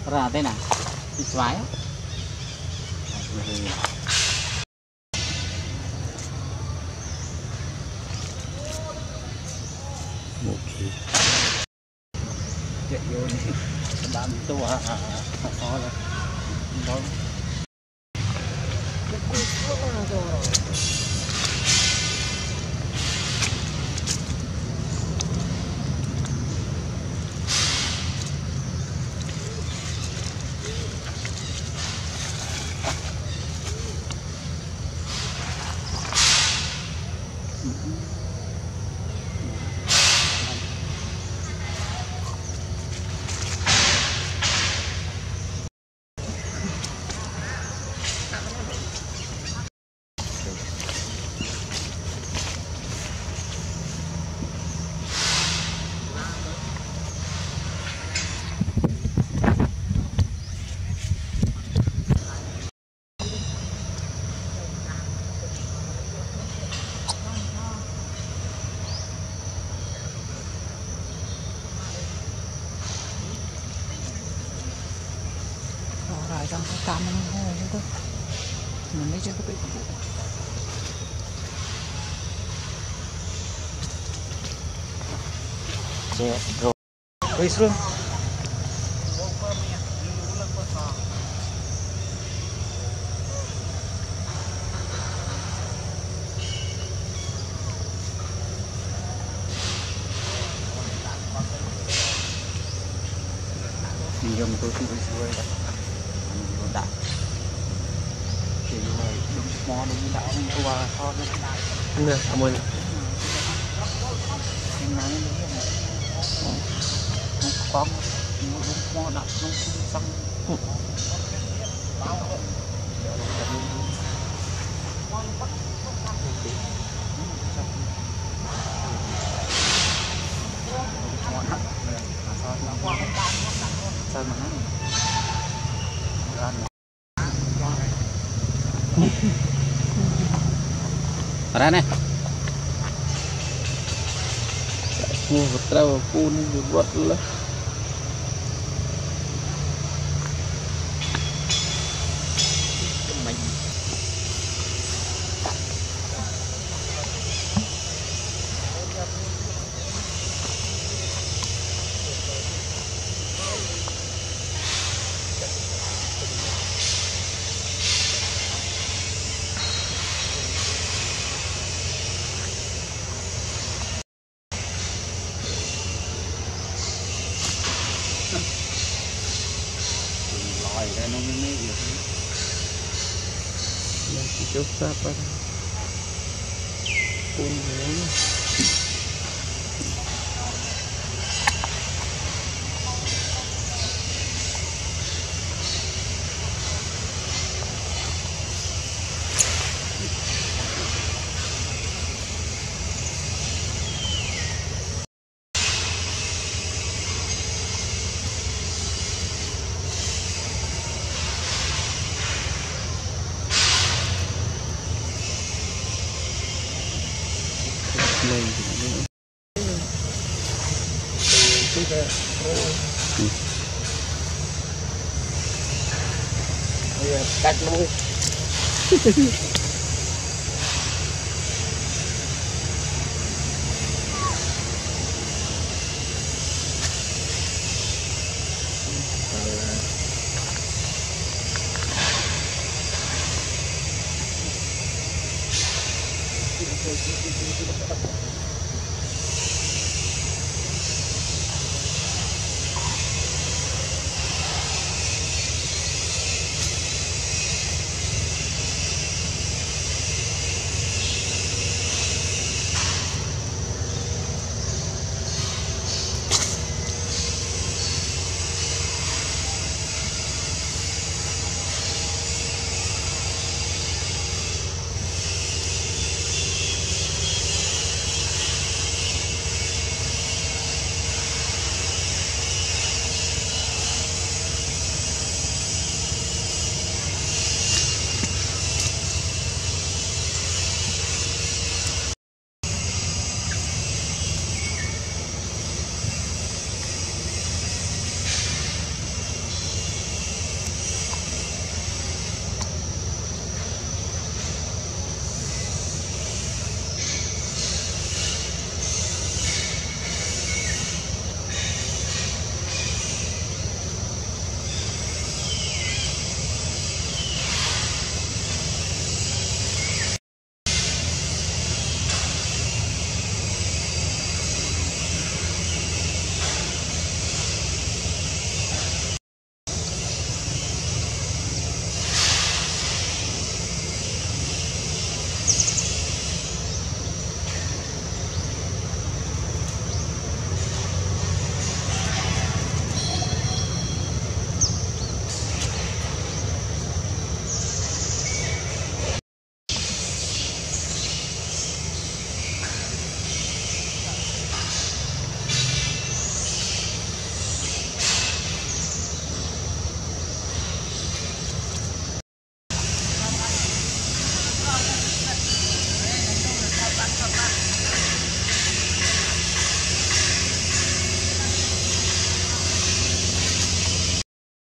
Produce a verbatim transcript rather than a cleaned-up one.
ra thế nào đi xoáy ok chạy vô đi bán tua à à à khó rồi đó trong cái cam nó hơi chứ mình lấy cho cái bị chết rồi quay xuống dùng tôi thì xuôi đó đặt thì đúng mò đúng đạo qua kho nè cảm ơn con đúng mò đặt đúng xong sao mà ra này mua vật trâu phun vật là lòi ra nó mới mấy việc chỉ chốt sáp vào phun nữa lên cắt luôn Thank you.